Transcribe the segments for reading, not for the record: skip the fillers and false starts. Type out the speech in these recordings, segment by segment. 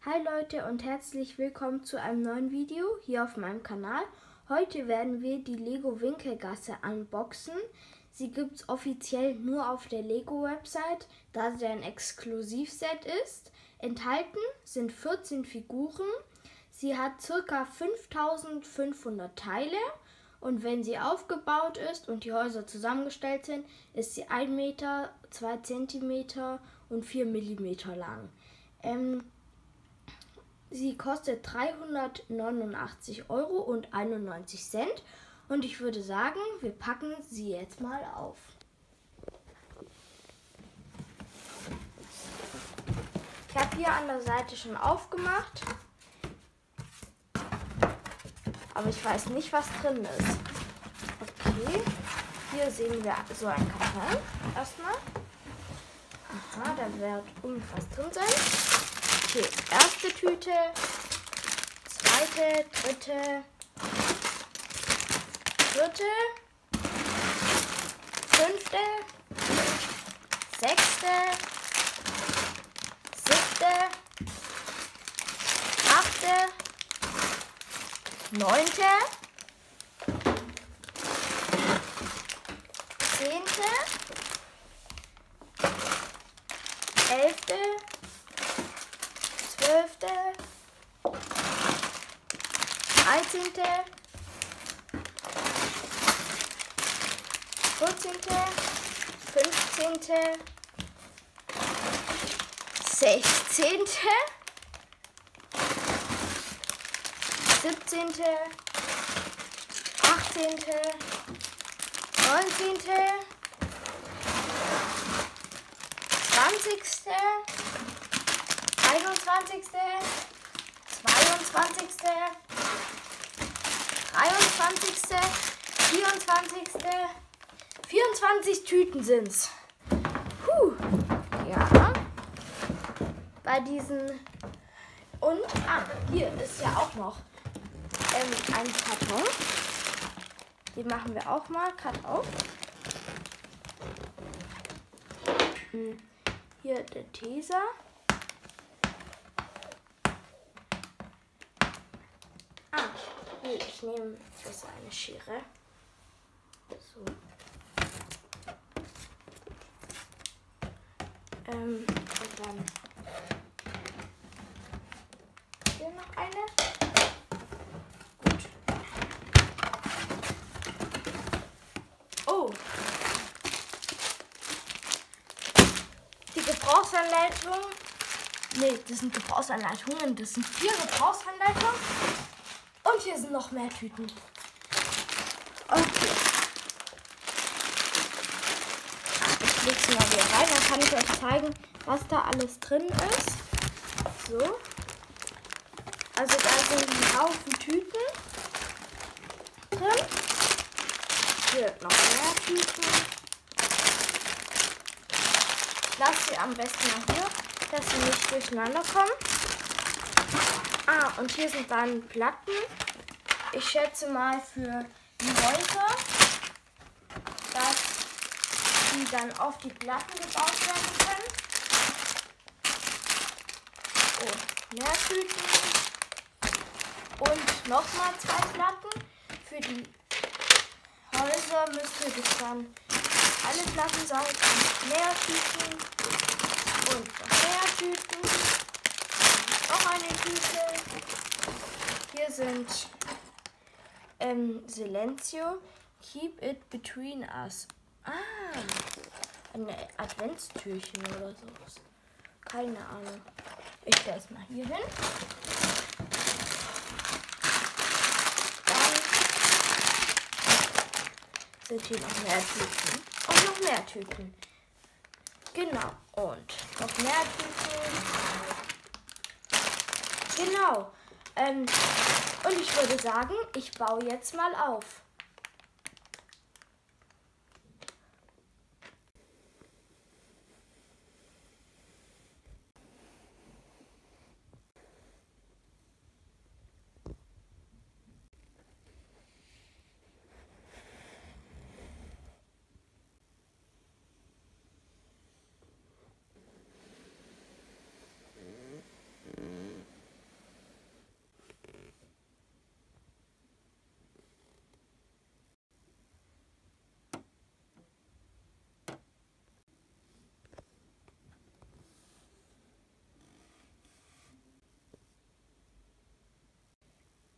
Hi Leute und herzlich willkommen zu einem neuen Video hier auf meinem Kanal. Heute werden wir die Lego Winkelgasse unboxen. Sie gibt es offiziell nur auf der Lego Website, da sie ein Exklusivset ist. Enthalten sind 14 Figuren. Sie hat ca. 5500 Teile und wenn sie aufgebaut ist und die Häuser zusammengestellt sind, ist sie 1 Meter, 2 Zentimeter und 4 Millimeter lang. Sie kostet 389,91 € und ich würde sagen, wir packen sie jetzt mal auf. Ich habe hier an der Seite schon aufgemacht, aber ich weiß nicht, was drin ist. Okay, hier sehen wir so einen Karton erstmal. Aha, da wird irgendwas drin sein. Okay, erste Tüte, zweite, dritte, vierte, fünfte, sechste, siebte, achte, neunte, zehnte, 11., 12., 13., 14., 15., 16., 17., 18., 19., 20., 21., 22., 23., 24., 24 Tüten sind's. Ja. Bei diesen und hier ist ja auch noch ein Karton. Den machen wir auch mal. Cut auf. Hier der Teser. Ich nehme besser eine Schere. So. Und dann hier noch eine. Gut. Oh. Die Gebrauchsanleitung. Nee, das sind Gebrauchsanleitungen. Das sind 4 Gebrauchsanleitungen. Und hier sind noch mehr Tüten. Okay. Ich lege sie mal wieder rein, dann kann ich euch zeigen, was da alles drin ist. So. Also da sind ein Haufen Tüten drin. Hier noch mehr Tüten. Ich lasse sie am besten mal hier, dass sie nicht durcheinander kommen. Und hier sind dann Platten. Ich schätze mal für die Häuser, dass die dann auf die Platten gebaut werden können. Oh, mehr Tüten. Und nochmal 2 Platten. Für die Häuser müsste das dann alle Platten sein. Und mehr Tüten. Und noch mehr Tüten. Noch eine Tüte. Hier sind Silencio. Keep it between us. Ein Adventstürchen oder so. Keine Ahnung. Ich stelle es mal hier hin. Dann sind hier noch mehr Tüten. Und noch mehr Tüten. Genau. Und noch mehr Tüten. Genau. Und ich würde sagen, ich baue jetzt mal auf.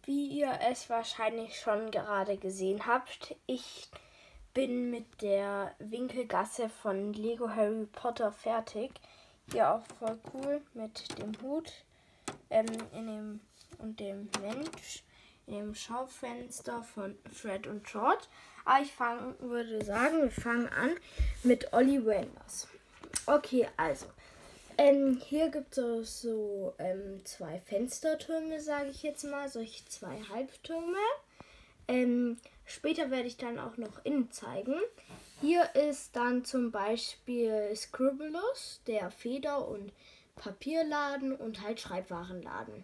Wie ihr es wahrscheinlich schon gerade gesehen habt, ich bin mit der Winkelgasse von Lego Harry Potter fertig. Hier auch voll cool mit dem Hut und dem Mensch in dem Schaufenster von Fred und George. Aber würde sagen, wir fangen an mit Ollivanders. Okay, also. Hier gibt es so 2 Fenstertürme, sage ich jetzt mal, solche 2 Halbtürme. Später werde ich dann auch noch innen zeigen. Hier ist dann zum Beispiel Scribulus, der Feder- und Papierladen und halt Schreibwarenladen.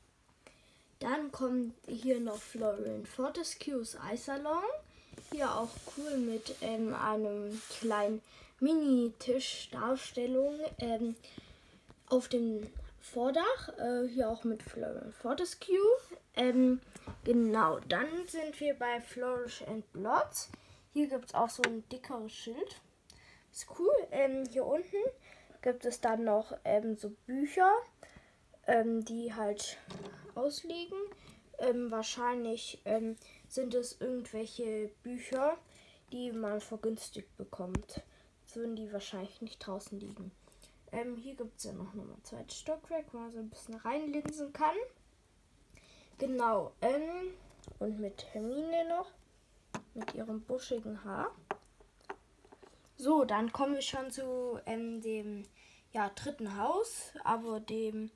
Dann kommt hier noch Florian Fortescues Eissalon. Hier auch cool mit einem kleinen Mini-Tisch-Darstellung auf dem Vordach. Hier auch mit Florian Fortescue. Genau, dann sind wir bei Flourish and Blots. Hier gibt es auch so ein dickeres Schild. Ist cool. Hier unten gibt es dann noch so Bücher, die halt auslegen. Wahrscheinlich sind es irgendwelche Bücher, die man vergünstigt bekommt. So würden die wahrscheinlich nicht draußen liegen. Hier gibt es ja noch ein zweites Stockwerk, wo man so ein bisschen reinlinsen kann. Genau, und mit Hermine noch, mit ihrem buschigen Haar. So, dann kommen wir schon zu dem 3. Haus, aber dem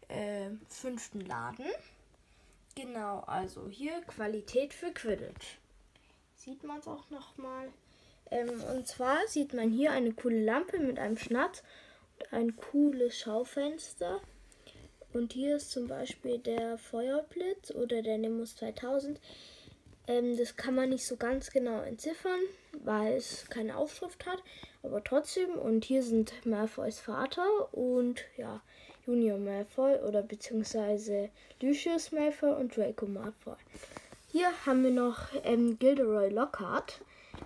5. Laden. Genau, also hier Qualität für Quidditch. Sieht man es auch nochmal. Und zwar sieht man hier eine coole Lampe mit einem Schnatz und ein cooles Schaufenster. Und hier ist zum Beispiel der Feuerblitz oder der Nimbus 2000. Das kann man nicht so ganz genau entziffern, weil es keine Aufschrift hat. Aber trotzdem. Und hier sind Malfoys Vater und Junior Malfoy oder beziehungsweise Lucius Malfoy und Draco Malfoy. Hier haben wir noch Gilderoy Lockhart.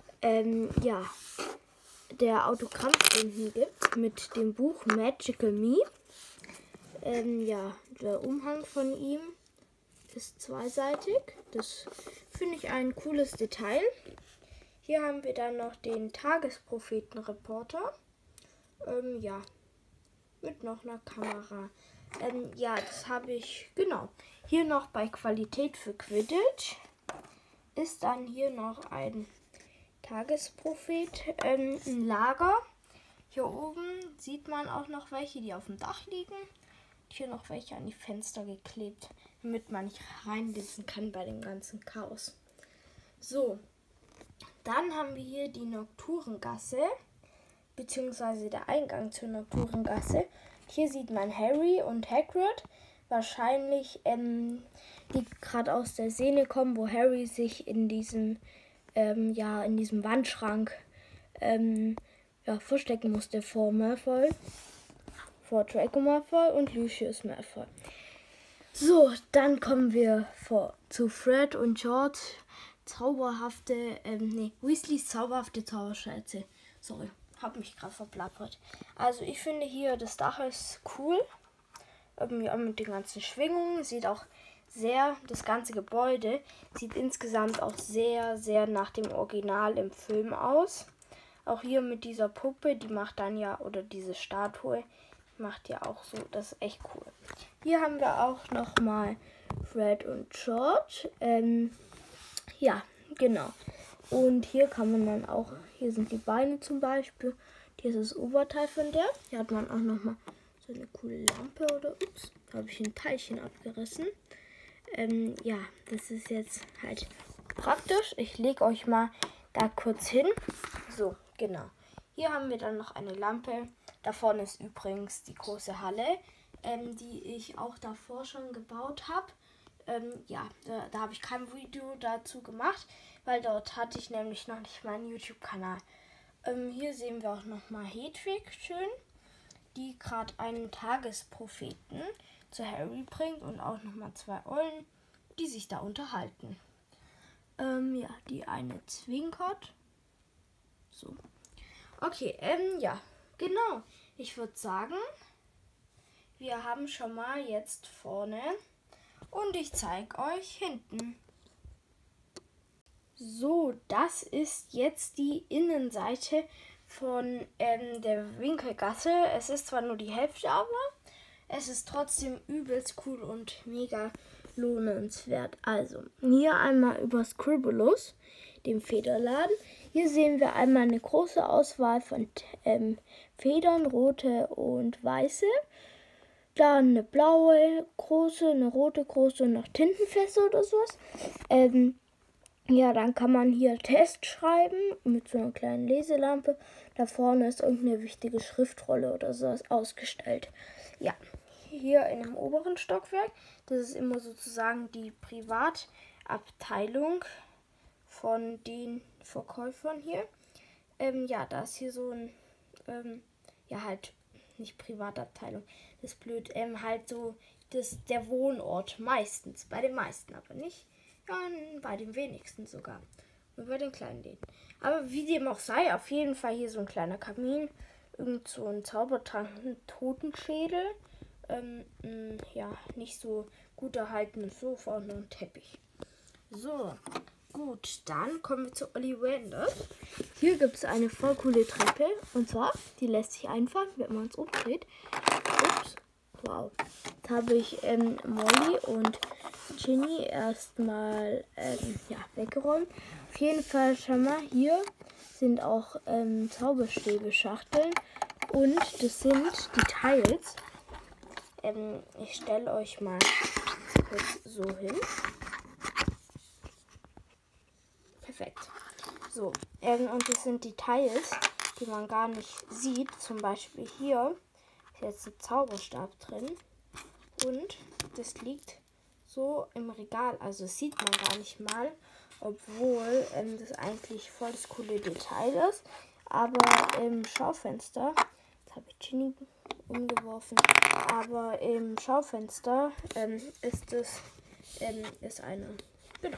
Der Autogrammstunden gibt mit dem Buch Magical Me. Der Umhang von ihm ist zweiseitig. Das finde ich ein cooles Detail. Hier haben wir dann noch den Tagespropheten-Reporter. Mit noch einer Kamera. Das habe ich, genau. Hier noch bei Qualität für Quidditch ist dann hier noch ein Tagesprophet, ein Lager. Hier oben sieht man auch noch welche, die auf dem Dach liegen. Hier noch welche an die Fenster geklebt, damit man nicht reinlesen kann bei dem ganzen Chaos. So, dann haben wir hier die Nocturengasse, beziehungsweise der Eingang zur Nocturengasse. Hier sieht man Harry und Hagrid, wahrscheinlich die gerade aus der Szene kommen, wo Harry sich in diesem Wandschrank verstecken musste vor Malfoy, vor Draco Malfoy und Lucius Malfoy. So, dann kommen wir zu Fred und George Weasleys zauberhafte Zauberschätze. Sorry, habe mich gerade verplappert. Also ich finde hier, das Dach ist cool. Mit den ganzen Schwingungen. Sieht auch das ganze Gebäude sieht insgesamt auch sehr, sehr nach dem Original im Film aus. Auch hier mit dieser Puppe, die macht dann oder diese Statue, macht ja auch so, das ist echt cool. Hier haben wir auch nochmal Fred und George. Genau. Und hier kann man dann auch, hier sind die Beine zum Beispiel. Hier ist das Oberteil von der. Hier hat man auch nochmal so eine coole Lampe oder, da habe ich ein Teilchen abgerissen. Das ist jetzt halt praktisch. Ich lege euch mal da kurz hin. So, genau. Hier haben wir dann noch eine Lampe. Da vorne ist übrigens die große Halle, die ich auch davor schon gebaut habe. Da habe ich kein Video dazu gemacht, weil dort hatte ich nämlich noch nicht meinen YouTube-Kanal. Hier sehen wir auch nochmal Hedwig schön, die gerade einen Tagespropheten zu Harry bringt und auch nochmal 2 Eulen, die sich da unterhalten. Die eine zwinkert. So. Okay, genau. Ich würde sagen, wir haben schon mal jetzt vorne und ich zeige euch hinten. So, das ist jetzt die Innenseite von der Winkelgasse. Es ist zwar nur die Hälfte, aber es ist trotzdem übelst cool und mega lohnenswert. Also, hier einmal über Scribulus, dem Federladen. Hier sehen wir einmal eine große Auswahl von Federn, rote und weiße. Dann eine blaue große, eine rote große und noch Tintenfässer oder sowas. Ja, dann kann man hier Test schreiben mit so einer kleinen Leselampe. Da vorne ist irgendeine wichtige Schriftrolle oder sowas ausgestellt. Ja, hier in dem oberen Stockwerk, das ist immer sozusagen die Privatabteilung von den Verkäufern hier. Ja, da ist hier so ein, ja halt nicht Privatabteilung, das ist blöd, halt so der Wohnort meistens, bei den meisten aber nicht. Ja, bei den wenigsten sogar. Nur bei den kleinen Läden. Aber wie dem auch sei, auf jeden Fall hier so ein kleiner Kamin. Irgend so ein Zaubertrank, ein Totenschädel. Ja, nicht so gut erhaltenes Sofa und noch ein Teppich. So, gut, dann kommen wir zu Ollivanders. Hier gibt es eine voll coole Treppe. Und zwar, die lässt sich einfahren, wenn man es umdreht. Ups, wow. Jetzt habe ich Molly und Ginny erstmal weggeräumt. Auf jeden Fall, schau mal, hier sind auch Zauberstäbe-Schachteln und das sind die Tiles. Ich stelle euch mal kurz so hin. Perfekt. So, und das sind die Tiles, die man gar nicht sieht. Zum Beispiel hier ist jetzt ein Zauberstab drin und das liegt so im Regal, also das sieht man gar nicht mal, obwohl das eigentlich voll das coole Detail ist. Aber im Schaufenster, jetzt habe ich Ginny umgeworfen, aber im Schaufenster ist eine, genau.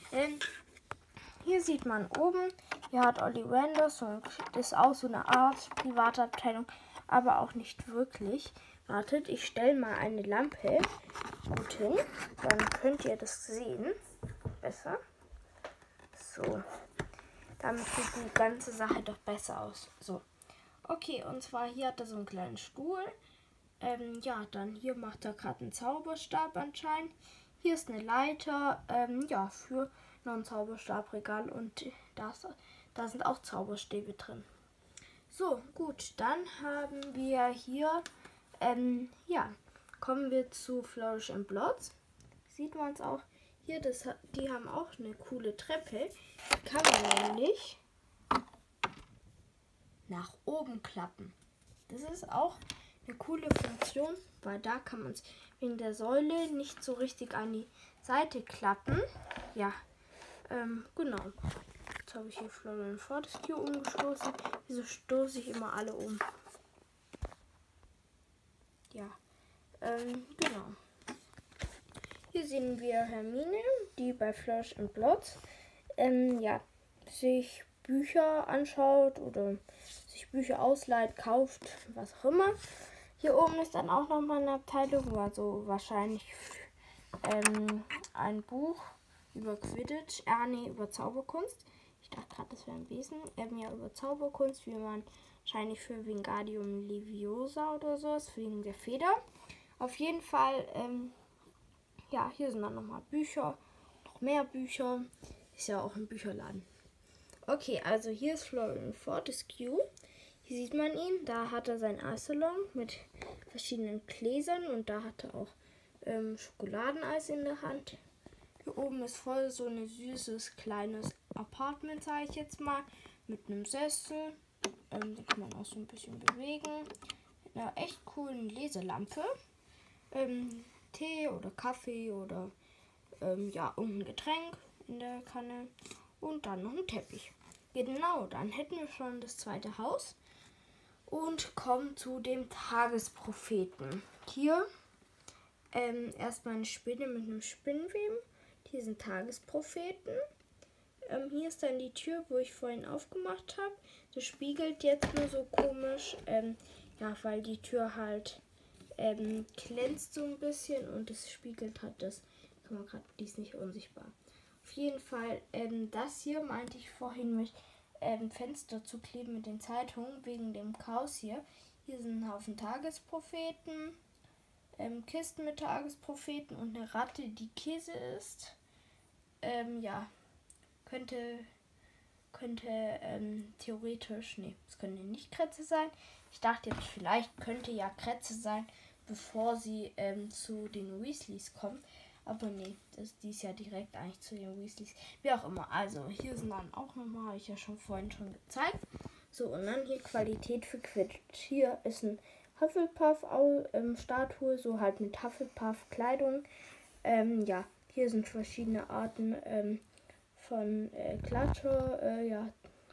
Hier sieht man oben, hier hat Ollivanders und ist auch so eine Art Privatabteilung, aber auch nicht wirklich. Wartet, ich stelle mal eine Lampe gut hin, dann könnt ihr das sehen. Besser. So. Damit sieht die ganze Sache doch besser aus. So. Okay, und zwar hier hat er so einen kleinen Stuhl. Ja, dann hier macht er gerade einen Zauberstab anscheinend. Hier ist eine Leiter, ja, für noch ein Zauberstabregal und da sind auch Zauberstäbe drin. So, gut, dann haben wir hier, ja, kommen wir zu Flourish and Blotts. Sieht man es auch hier, die haben auch eine coole Treppe. Die kann man nämlich nach oben klappen. Das ist auch eine coole Funktion, weil da kann man es wegen der Säule nicht so richtig an die Seite klappen. Ja, genau. Jetzt habe ich hier Florian Fortescue umgestoßen. Wieso stoße ich immer alle um? Ja, genau. Hier sehen wir Hermine, die bei Flourish and Blotts ja, sich Bücher anschaut oder sich Bücher ausleiht, kauft, was auch immer. Hier oben ist dann auch nochmal eine Abteilung, also wahrscheinlich ein Buch über Quidditch, nee, über Zauberkunst. Ich dachte gerade, das wäre ein Wesen. Ja, über Zauberkunst, wie man wahrscheinlich für Wingardium Leviosa oder so ist, wegen der Feder. Auf jeden Fall, ja, hier sind dann nochmal Bücher, noch mehr Bücher. Ist ja auch ein Bücherladen. Okay, also hier ist Florian Fortescue. Hier sieht man ihn. Da hat er sein Eissalon mit verschiedenen Gläsern und da hat er auch Schokoladeneis in der Hand. Hier oben ist voll so ein süßes kleines Apartment, sage ich jetzt mal, mit einem Sessel. Den kann man auch so ein bisschen bewegen. Mit einer echt coolen Leselampe. Tee oder Kaffee oder ja, irgendein Getränk in der Kanne. Und dann noch ein Teppich. Genau, dann hätten wir schon das zweite Haus. Und kommen zu dem Tagespropheten. Hier erstmal eine Spinne mit einem Spinnenweben. Hier sind Tagespropheten. Hier ist dann die Tür, wo ich vorhin aufgemacht habe. Das spiegelt jetzt nur so komisch. Ja, weil die Tür halt glänzt so ein bisschen und es spiegelt halt das. Kann man gerade, die ist nicht unsichtbar. Auf jeden Fall, das hier meinte ich vorhin mit Fenster zu kleben mit den Zeitungen wegen dem Chaos hier. Hier sind ein Haufen Tagespropheten, Kisten mit Tagespropheten und eine Ratte, die Käse isst. Ja, könnte theoretisch, nee, es könnte nicht Kretze sein. Ich dachte jetzt, vielleicht könnte ja Kretze sein, bevor sie zu den Weasleys kommt. Aber nee, die ist ja direkt eigentlich zu den Weasleys. Wie auch immer. Also, hier sind dann auch nochmal, habe ich ja vorhin schon gezeigt. So, und dann hier Qualität für Quidditch. Hier ist ein Hufflepuff-Statue, so halt mit Hufflepuff-Kleidung. Ja, hier sind verschiedene Arten von Klatsche. Ja,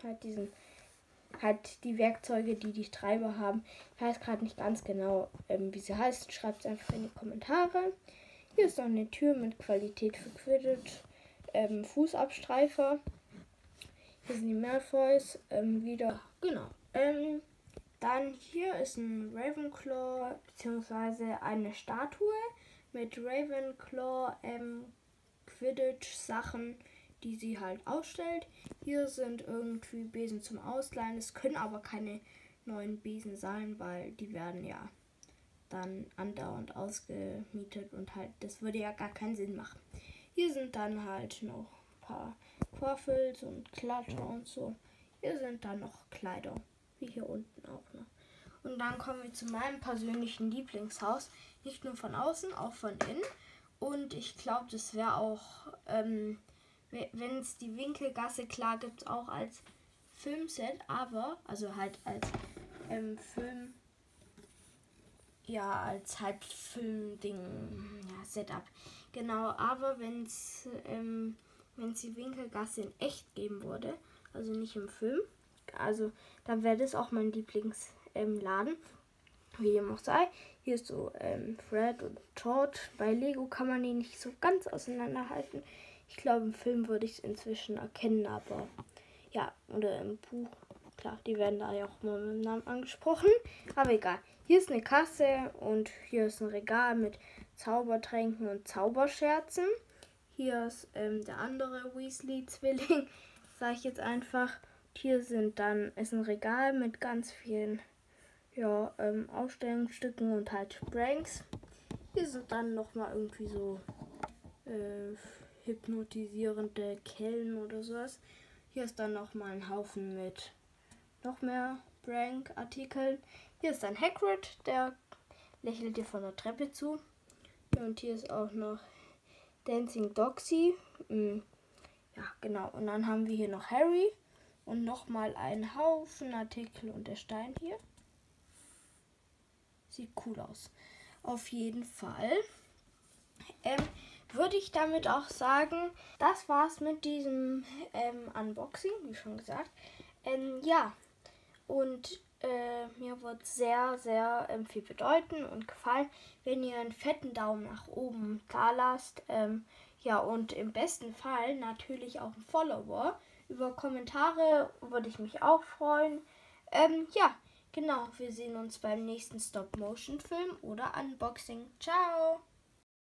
halt die Werkzeuge, die Treiber haben. Ich weiß gerade nicht ganz genau, wie sie heißt. Schreibt es einfach in die Kommentare. Hier ist noch eine Tür mit Qualität für Quidditch. Fußabstreifer. Hier sind die Malfoys. Wieder. Genau. Dann hier ist ein Ravenclaw bzw. eine Statue mit Ravenclaw Quidditch Sachen, die sie halt ausstellt. Hier sind irgendwie Besen zum Ausleihen. Es können aber keine neuen Besen sein, weil die werden ja dann andauernd ausgemietet und halt, das würde ja gar keinen Sinn machen. Hier sind dann halt noch ein paar Quaffels und Klatscher und so. Hier sind dann noch Kleider, wie hier unten auch noch. Und dann kommen wir zu meinem persönlichen Lieblingshaus. Nicht nur von außen, auch von innen. Und ich glaube, das wäre auch, wenn es die Winkelgasse, klar gibt es auch als Filmset, aber, also halt als Film, ja, als halt Filmding, ja, Setup. Genau, aber wenn es die Winkelgasse in echt geben würde, also nicht im Film, also dann wäre das auch mein Lieblingsladen, wie dem auch sei. Hier ist so Fred und George. Bei Lego kann man die nicht so ganz auseinanderhalten. Ich glaube, im Film würde ich es inzwischen erkennen, aber ja, oder im Buch. Klar, die werden da ja auch mal mit dem Namen angesprochen. Aber egal. Hier ist eine Kasse und hier ist ein Regal mit Zaubertränken und Zauberscherzen. Hier ist der andere Weasley-Zwilling, sage ich jetzt einfach. Hier ist ein Regal mit ganz vielen Ausstellungsstücken und halt Pranks. Hier sind dann nochmal irgendwie so hypnotisierende Kellen oder sowas. Hier ist dann nochmal ein Haufen mit noch mehr Prank-Artikeln. Hier ist dann Hagrid, der lächelt dir von der Treppe zu. Und hier ist auch noch Dancing Doxy. Ja, genau. Und dann haben wir hier noch Harry und nochmal einen Haufen Artikel und der Stein hier. Sieht cool aus. Auf jeden Fall würde ich damit auch sagen, das war's mit diesem Unboxing, wie schon gesagt. Ja, und mir wird sehr, sehr viel bedeuten und gefallen, wenn ihr einen fetten Daumen nach oben da lasst. Ja, und im besten Fall natürlich auch ein Follower. Über Kommentare würde ich mich auch freuen. Ja, genau, wir sehen uns beim nächsten Stop-Motion-Film oder Unboxing. Ciao!